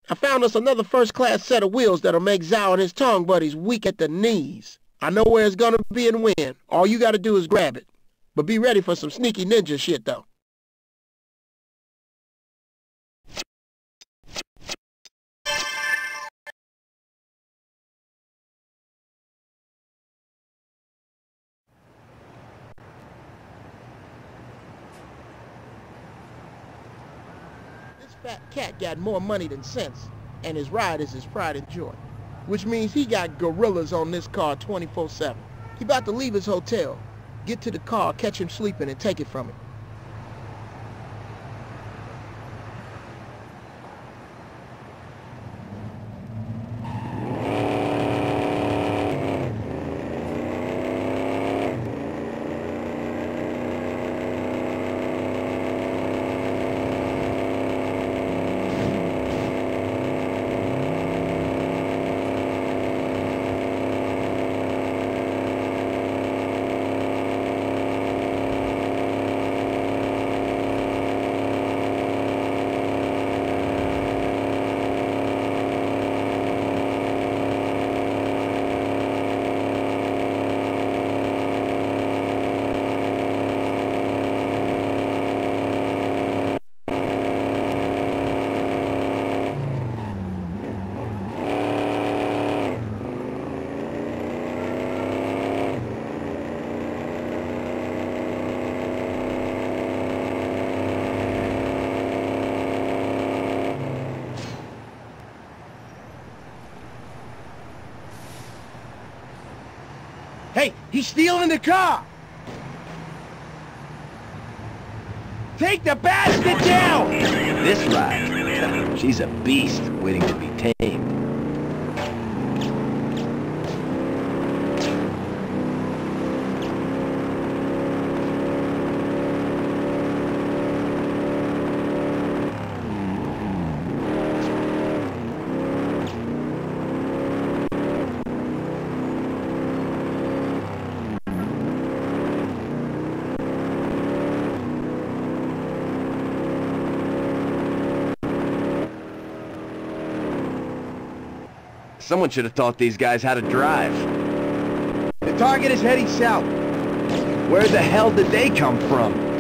I found us another first-class set of wheels that'll make Zhou and his tongue buddies weak at the knees. I know where it's gonna be and when. All you gotta do is grab it. But be ready for some sneaky ninja shit, though. This fat cat got more money than sense, and his ride is his pride and joy. Which means he got gorillas on this car 24/7. He about to leave his hotel, get to the car, catch him sleeping, and take it from him. Hey, he's stealing the car! Take the bastard down! This ride, she's a beast waiting to be tamed. Someone should have taught these guys how to drive. The target is heading south. Where the hell did they come from?